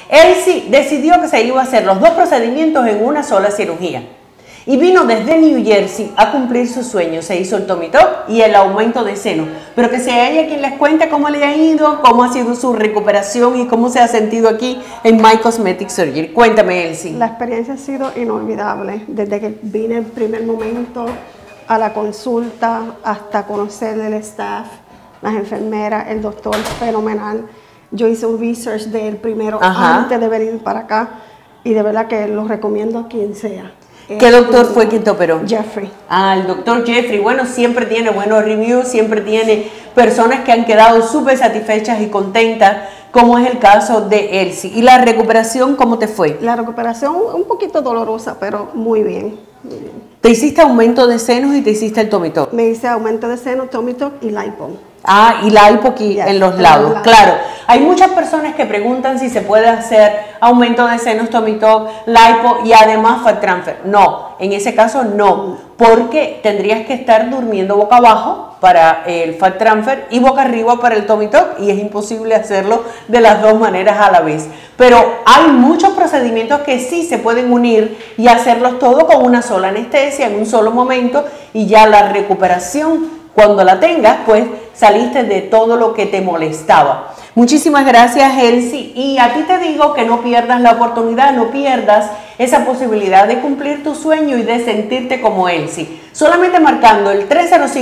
Elsie decidió que se iba a hacer los dos procedimientos en una sola cirugía. Y vino desde New Jersey a cumplir su sueño. Se hizo el tummy tuck y el aumento de seno. Pero que sea ella quien les cuente cómo le ha ido, cómo ha sido su recuperación y cómo se ha sentido aquí en My Cosmetic Surgery. Cuéntame, Elsie. La experiencia ha sido inolvidable. Desde que vine el primer momento a la consulta hasta conocer el staff, las enfermeras, el doctor, fenomenal. Yo hice un research de él primero antes de venir para acá y de verdad que lo recomiendo a quien sea. ¿Qué doctor fue quien te operó? Jeffrey. Ah, el doctor Jeffrey. Bueno, siempre tiene buenos reviews, siempre tiene personas que han quedado súper satisfechas y contentas, como es el caso de Elsie. ¿Y la recuperación cómo te fue? La recuperación un poquito dolorosa, pero muy bien. Muy bien. ¿Te hiciste aumento de senos y te hiciste el tummy tuck? Me hice aumento de seno, tummy tuck y lipo. Ah, y la lipo aquí Yes, en los en lados. los lados. Claro, hay muchas personas que preguntan si se puede hacer aumento de senos, tummy tuck, lipo y además fat transfer. No, en ese caso no, porque tendrías que estar durmiendo boca abajo para el fat transfer y boca arriba para el tummy tuck y es imposible hacerlo de las dos maneras a la vez. Pero hay muchos procedimientos que sí se pueden unir y hacerlos todo con una sola anestesia en un solo momento y ya la recuperación, cuando la tengas, pues saliste de todo lo que te molestaba. Muchísimas gracias, Elsie, y a ti te digo que no pierdas la oportunidad, no pierdas esa posibilidad de cumplir tu sueño y de sentirte como Elsie. Solamente marcando el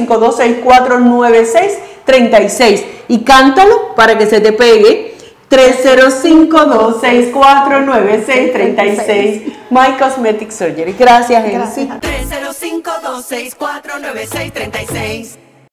305-264-9636 y cántalo para que se te pegue. 305-264-9636. My Cosmetic Surgery. Gracias, Elsie. 305-264-9636.